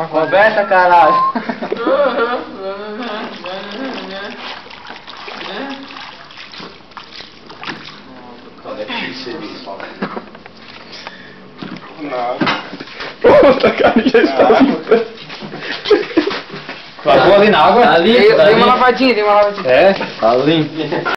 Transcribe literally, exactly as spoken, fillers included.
Conversa, caralho. Pronto, a carne já está limpa. Lavou ali na água? Ali, Dei uma lavadinha, dei uma lavadinha. É, tá limpo.